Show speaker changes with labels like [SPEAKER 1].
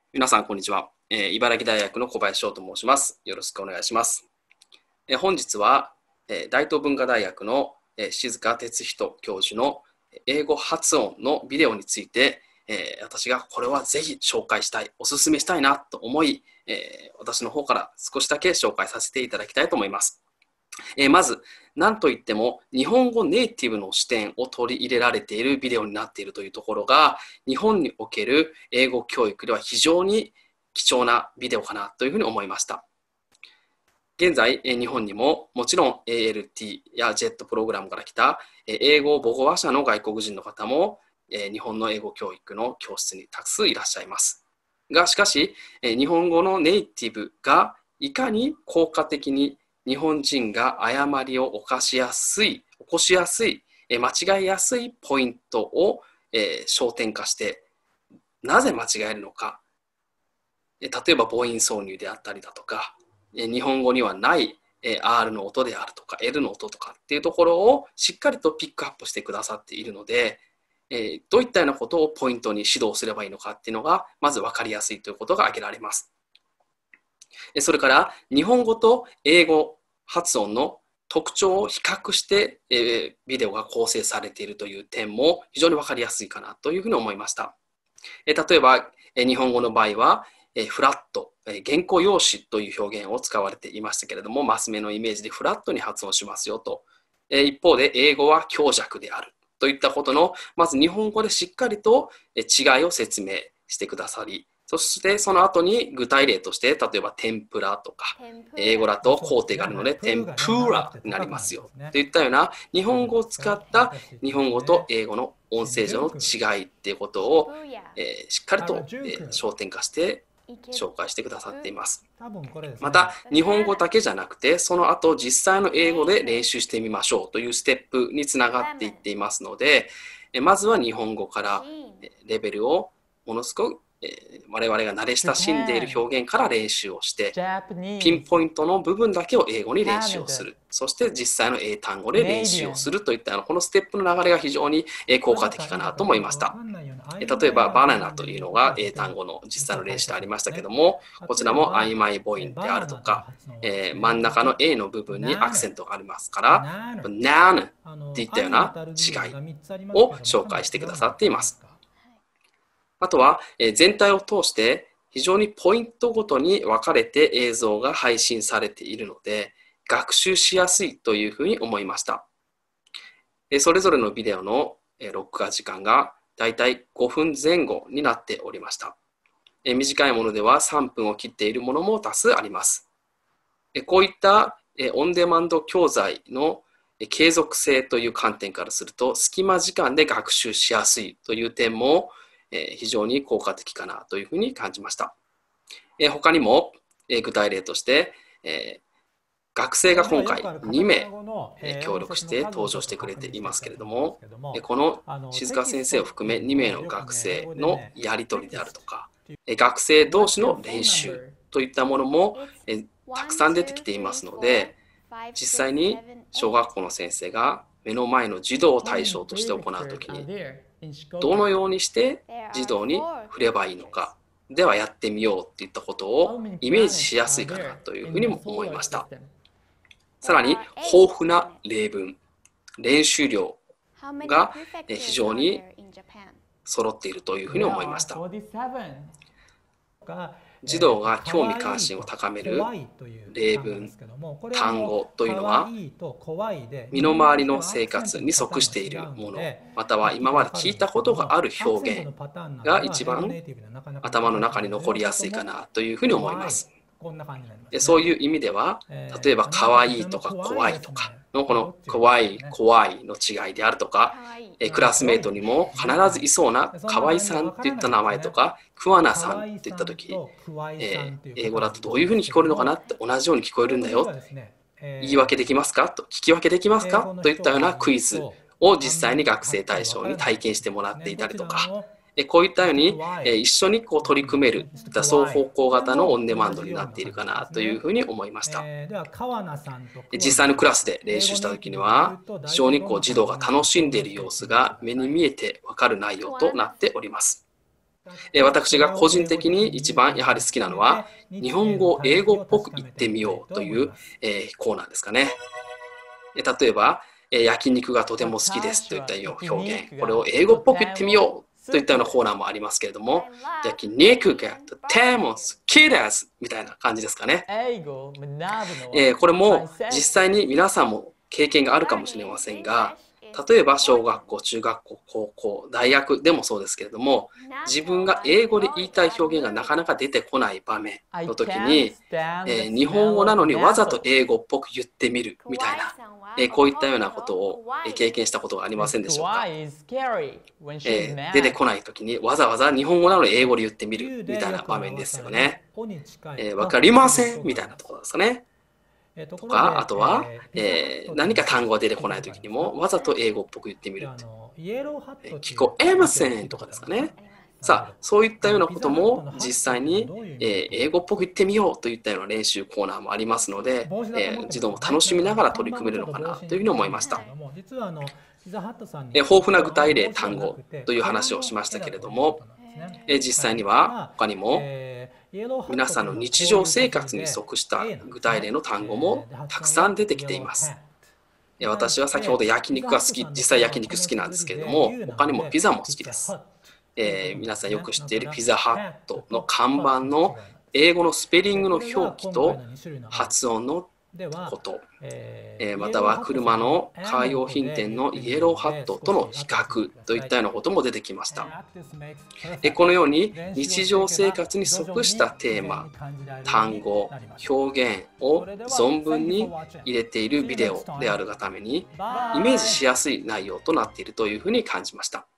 [SPEAKER 1] 皆さん、こんにちは。茨城大学の小林翔と申します。よろしくお願いします。本日は、大東文化大学の静哲人教授の英語発音のビデオについて、私がこれはぜひ紹介したい、お勧めしたいなと思い、私の方から少しだけ紹介させていただきたいと思います。まず、何といっても日本語ネイティブの視点を取り入れられているビデオになっているというところが、日本における英語教育では非常に貴重なビデオかなというふうに思いました。現在、日本にももちろん ALT や JET プログラムから来た英語母語話者の外国人の方も日本の英語教育の教室にたくさんいらっしゃいます。が、しかし、日本語のネイティブがいかに効果的に日本人が誤りを起こしやすい、間違いやすいポイントを焦点化して、なぜ間違えるのか、例えば母音挿入であったりだとか、日本語にはない R の音であるとか L の音とかっていうところをしっかりとピックアップしてくださっているので、どういったようなことをポイントに指導すればいいのかっていうのがまず分かりやすいということが挙げられます。それから日本語と英語発音の特徴を比較して、ビデオが構成されているという点も非常に分かりやすいかなというふうに思いました。例えば、日本語の場合はフラット、原稿用紙という表現を使われていましたけれども、マス目のイメージでフラットに発音しますよと。一方で英語は強弱であるといったことの、まず日本語でしっかりと違いを説明してくださり、そしてその後に具体例として、例えば天ぷらとか、英語だと工程があるので天ぷらになりますよといったような日本語を使った日本語と英語の音声上の違いっていうことを、しっかりと、焦点化して紹介してくださっています。また、日本語だけじゃなくて、その後実際の英語で練習してみましょうというステップにつながっていっていますので、まずは日本語からレベルをものすごく我々が慣れ親しんでいる表現から練習をして、ピンポイントの部分だけを英語に練習をする。そして実際の英単語で練習をするといったこのステップの流れが非常に効果的かなと思いました。例えばバナナというのが英単語の実際の練習でありましたけども、こちらも曖昧母音であるとか、真ん中の A の部分にアクセントがありますから、nan っていったような違いを紹介してくださっています。あとは、全体を通して非常にポイントごとに分かれて映像が配信されているので、学習しやすいというふうに思いました。それぞれのビデオの録画時間がだいたい5分前後になっておりました。短いものでは3分を切っているものも多数あります。こういったオンデマンド教材の継続性という観点からすると、隙間時間で学習しやすいという点も非常に効果的かなというふうに感じました。他にも具体例として学生が今回2名協力して登場してくれていますけれども、この静香先生を含め2名の学生のやり取りであるとか、学生同士の練習といったものもたくさん出てきていますので、実際に小学校の先生が目の前の児童を対象として行うときに、どのようにして児童に触ればいいのか、ではやってみようっていったことをイメージしやすいかなというふうにも思いました。さらに豊富な例文、練習量が非常に揃っているというふうに思いました。児童が興味関心を高める例文、単語というのは、身の回りの生活に即しているもの、または今まで聞いたことがある表現が一番頭の中に残りやすいかなというふうに思います。そういう意味では、例えば可愛いとか怖いとかのこの怖い怖いの違いであるとか、クラスメートにも必ずいそうな河合さんっていった名前とか桑名さんっていった時、英語だとどういうふうに聞こえるのかなって同じように聞こえるんだよ、言い訳できますかと、聞き分けできますかといったようなクイズを実際に学生対象に体験してもらっていたりとか、こういったように一緒に取り組める双方向型のオンデマンドになっているかなというふうに思いました。実際のクラスで練習した時には非常に児童が楽しんでいる様子が目に見えて分かる内容となっております。 私が個人的に一番やはり好きなのは、日本語を英語っぽく言ってみようというコーナーですかね。例えば、焼肉がとても好きですといったような表現、これを英語っぽく言ってみようといったようなコーナーもありますけれども、焼肉がとても好きですみたいな感じですかね。これも実際に皆さんも経験があるかもしれませんが、例えば小学校、中学校、高校、大学でもそうですけれども、自分が英語で言いたい表現がなかなか出てこない場面の時に、日本語なのにわざと英語っぽく言ってみるみたいな、こういったようなことを経験したことがありませんでしょうか。出てこない時にわざわざ日本語なのに英語で言ってみるみたいな場面ですよね。わかりませんみたいなところですかね。とか、あとは、何か単語が出てこないときにもわざと英語っぽく言ってみるって。聞こえませんとかですかね。さあ、そういったようなことも実際に、英語っぽく言ってみようといったような練習コーナーもありますので、児童も楽しみながら取り組めるのかなというふうに思いました。豊富な具体例、単語という話をしましたけれども、実際には他にも皆さんの日常生活に即した具体例の単語もたくさん出てきています。私は先ほど焼肉が好き、実際焼肉好きなんですけれども、他にもピザも好きです。皆さんよく知っているピザハットの看板の英語のスペリングの表記と発音のこと、または車のカー用品店のイエローハットとの比較といったようなことも出てきました。このように日常生活に即したテーマ、単語、表現を存分に入れているビデオであるがためにイメージしやすい内容となっているというふうに感じました。